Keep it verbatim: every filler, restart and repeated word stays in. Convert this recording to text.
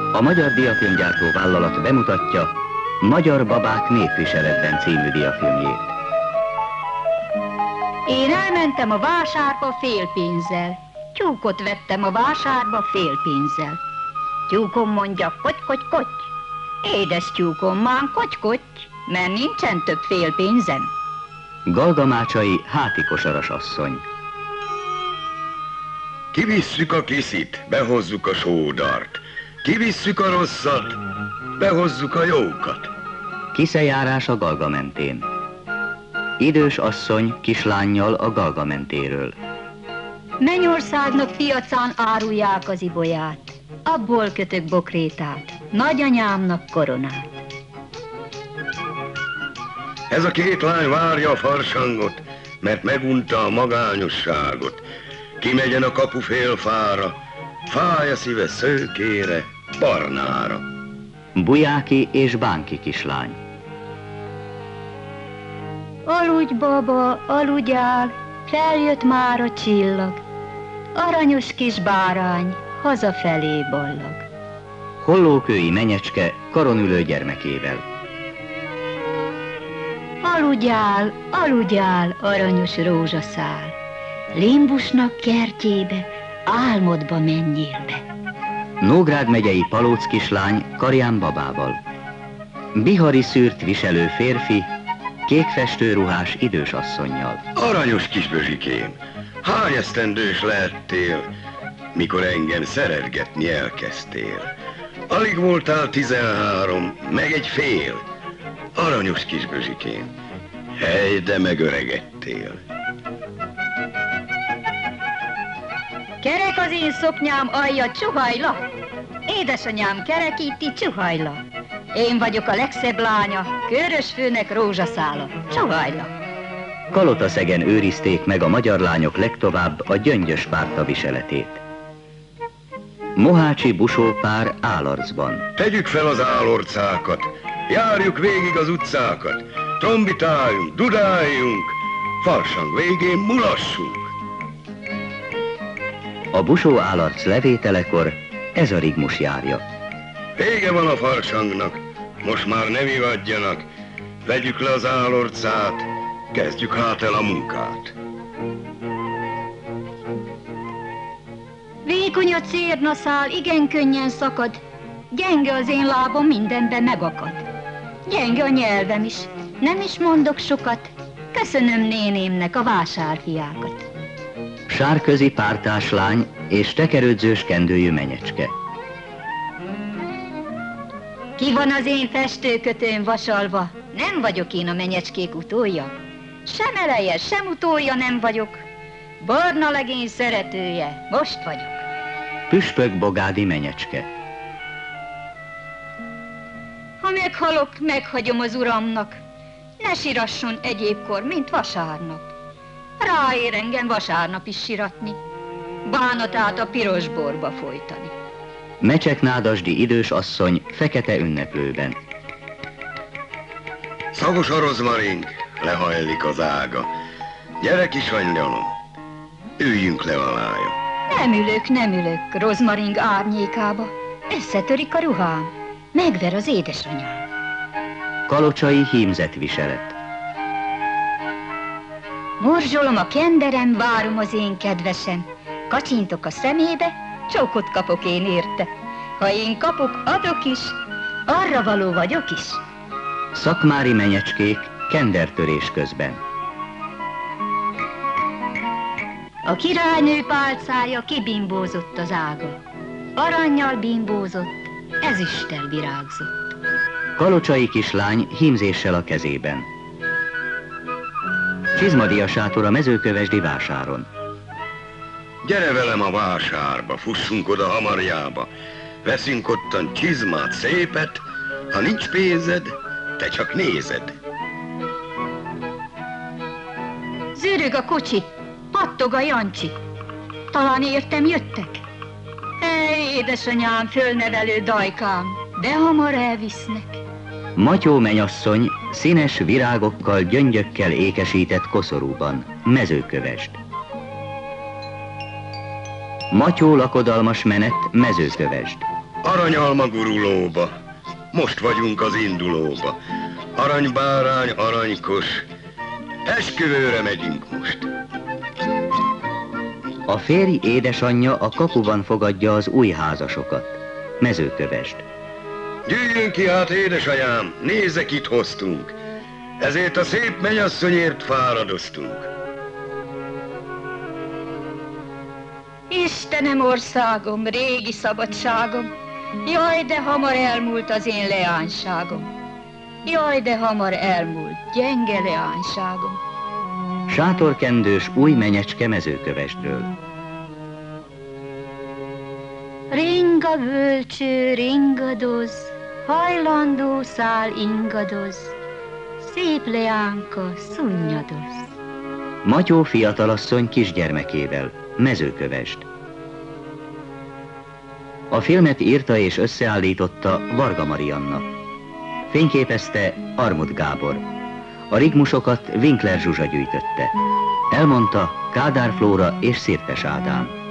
A Magyar Diafilmgyártó Vállalat bemutatja Magyar babák népviseletben című diafilmjét. Én elmentem a vásárba félpénzzel. Tyúkot vettem a vásárba félpénzzel. Tyúkom mondja, koty, koty, koty. Édes tyúkom, már koty, koty, mert nincsen több félpénzem. Galgamácsai hátikosaras asszony. Kivisszük a kiszit, behozzuk a sódart. Kivisszük a rosszat, behozzuk a jókat. Kiszejárás a Galga mentén. Idős asszony kislánnyal a Galga mentéről. Mennyországnak piacán árulják az ibolyát. Abból kötök bokrétát, nagyanyámnak koronát. Ez a két lány várja a farsangot, mert megunta a magányosságot. Kimegyen a kapu félfára, fáj a szíve szőkére, barnára. Bujáki és Bánki kislány. Aludj, baba, aludjál, feljött már a csillag. Aranyos kis bárány, hazafelé ballag. Hollókői menyecske karonülő gyermekével. Aludjál, aludjál, aranyos rózsaszál. Limbusnak kertjébe, álmodba menjél be. Nógrád megyei Palóc kislány Karján babával. Bihari szűrt viselő férfi, kékfestő ruhás idős asszonnyal. Aranyos kis Bözsikém, hány esztendős lehettél, mikor engem szeretgetni elkezdtél? Alig voltál tizenhárom, meg egy fél. Aranyos kis Bözsikém, hely, de megöregedtél. Kerek az én szoknyám alja, csuhajla. Édesanyám kerekíti, csuhajla. Én vagyok a legszebb lánya, körös főnek rózsaszála, csuhajla. Kalotaszegen őrizték meg a magyar lányok legtovább a gyöngyös párta viseletét. Mohácsi busópár Álarcban. Tegyük fel az álorcákat, járjuk végig az utcákat, trombitáljunk, dudáljunk, farsang végén mulassunk. A busó Álarc levételekor ez a rigmus járja. Vége van a farsangnak, most már nem ivadjanak, vegyük le az álorcát, kezdjük hát el a munkát. Vékony a cérnaszál, igen könnyen szakad, gyenge az én lábam, mindenben megakad. Gyenge a nyelvem is, nem is mondok sokat, köszönöm nénémnek a vásárfiákat. Sárközi pártás lány és tekerődzős kendőjű menyecske. Ki van az én festőkötőm vasalva? Nem vagyok én a menyecskék utója. Sem eleje, sem utója nem vagyok. Barna legény szeretője, most vagyok. Püspök Bogádi menyecske. Ha meghalok, meghagyom az uramnak. Ne sirasson egyébkor, mint vasárnap. Ráér engem vasárnap is siratni, bánatát a piros borba folytani. Mecseknádasdi idős asszony fekete ünneplőben. Szagos a rozmaring, lehajlik az ága. Gyere kis angyalom, üljünk le alája. Nem ülök, nem ülök rozmaring árnyékába. Összetörik a ruhám, megver az édesanyám. Kalocsai hímzett viselet. Morzsolom a kenderem, várom az én kedvesem. Kacsintok a szemébe, csókot kapok én érte. Ha én kapok, adok is, arra való vagyok is. Szakmári menyecskék kendertörés közben. A királynő pálcája kibimbózott az ága. Arannyal bimbózott, ezüsttel virágzott. Kalocsai kislány hímzéssel a kezében. Csizmadia sátor a mezőkövesdi vásáron. Gyere velem a vásárba, fussunk oda hamarjába. Veszünk ottan csizmát, szépet, ha nincs pénzed, te csak nézed. Zörög a kocsi, pattog a Jancsi. Talán értem jöttek? Hely, édesanyám, fölnevelő dajkám, de hamar elvisznek. Matyó menyasszony színes virágokkal, gyöngyökkel ékesített koszorúban, mezőkövesd. Matyó lakodalmas menet, mezőkövesd. Aranyalma gurulóba, most vagyunk az indulóba. Aranybárány, aranykos, esküvőre megyünk most. A férj édesanyja a kapuban fogadja az új házasokat. Mezőkövesd. Gyűjjön ki hát, édesanyám, nézzek, itt hoztunk. Ezért a szép mennyasszonyért fáradoztunk. Istenem, országom, régi szabadságom, jaj, de hamar elmúlt az én leányságom. Jaj, de hamar elmúlt, gyenge leányságom. Sátorkendős új menyecske Mezőkövesdről. Ringa völcső, ringadoz, hajlandó szál ingadoz, szép leánka szunnyadoz. Matyó fiatalasszony kisgyermekével. Mezőkövesd. A filmet írta és összeállította Varga Marianna. Fényképezte Armud Gábor. A rigmusokat Winkler Zsuzsa gyűjtötte. Elmondta Kádár Flóra és Szirtes Ádám.